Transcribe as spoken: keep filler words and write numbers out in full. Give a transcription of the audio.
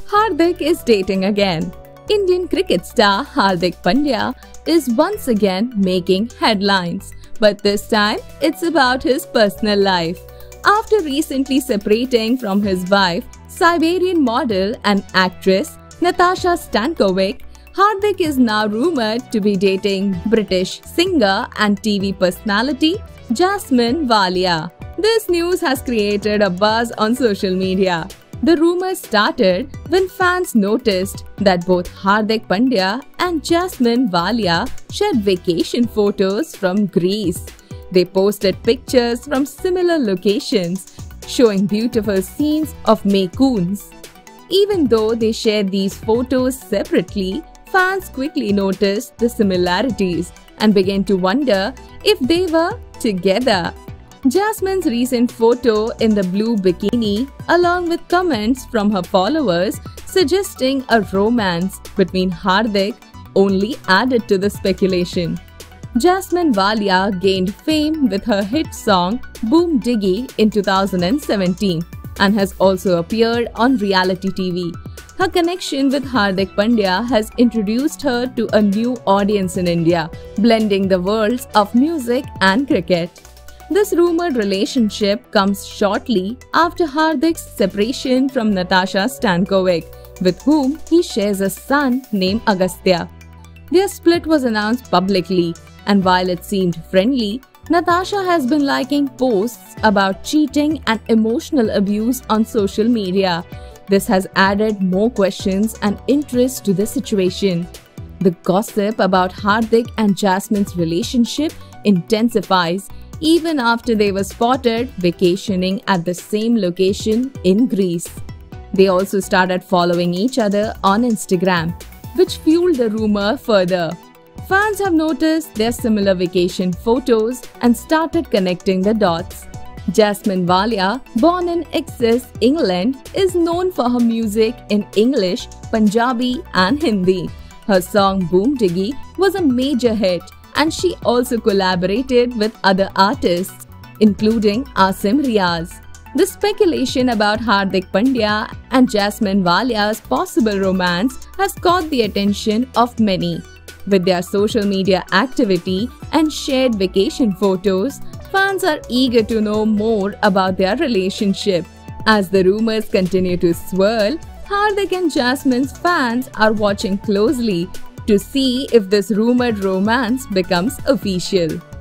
Hardik is dating again. Indian cricket star Hardik Pandya is once again making headlines, but this time it's about his personal life. After recently separating from his wife, Siberian model and actress Natasha Stankovic, Hardik is now rumored to be dating British singer and T V personality Jasmine Walia. This news has created a buzz on social media. The rumors started when fans noticed that both Hardik Pandya and Jasmine Walia shared vacation photos from Greece. They posted pictures from similar locations, showing beautiful scenes of Maykoons. Even though they shared these photos separately, fans quickly noticed the similarities and began to wonder if they were together. Jasmine's recent photo in the blue bikini, along with comments from her followers suggesting a romance between Hardik, only added to the speculation. Jasmine Walia gained fame with her hit song Boom Diggy in two thousand seventeen and has also appeared on reality T V. Her connection with Hardik Pandya has introduced her to a new audience in India, blending the worlds of music and cricket. This rumored relationship comes shortly after Hardik's separation from Natasha Stankovic, with whom he shares a son named Agastya. Their split was announced publicly, and while it seemed friendly, Natasha has been liking posts about cheating and emotional abuse on social media. This has added more questions and interest to the situation. The gossip about Hardik and Jasmine's relationship intensifies even after they were spotted vacationing at the same location in Greece. They also started following each other on Instagram, which fueled the rumor further. Fans have noticed their similar vacation photos and started connecting the dots. Jasmine Walia, born in Essex, England, is known for her music in English, Punjabi and Hindi. Her song Boom Diggy was a major hit, and she also collaborated with other artists, including Asim Riaz. The speculation about Hardik Pandya and Jasmine Walia's possible romance has caught the attention of many. With their social media activity and shared vacation photos, fans are eager to know more about their relationship. As the rumors continue to swirl, Hardik and Jasmine's fans are watching closely to see if this rumored romance becomes official.